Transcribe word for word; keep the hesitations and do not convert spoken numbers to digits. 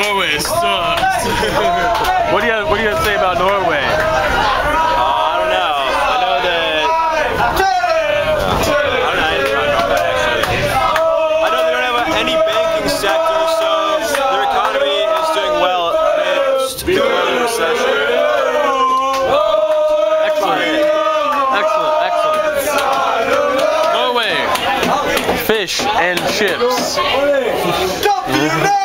Norway sucks. What do you What do you have to say about Norway? Uh, I don't know. I know that. Uh, I don't know anything about Norway actually. I know they don't have any banking sector, so their economy is doing well amidst the recession. Excellent. Excellent. Excellent. Norway. Fish and chips.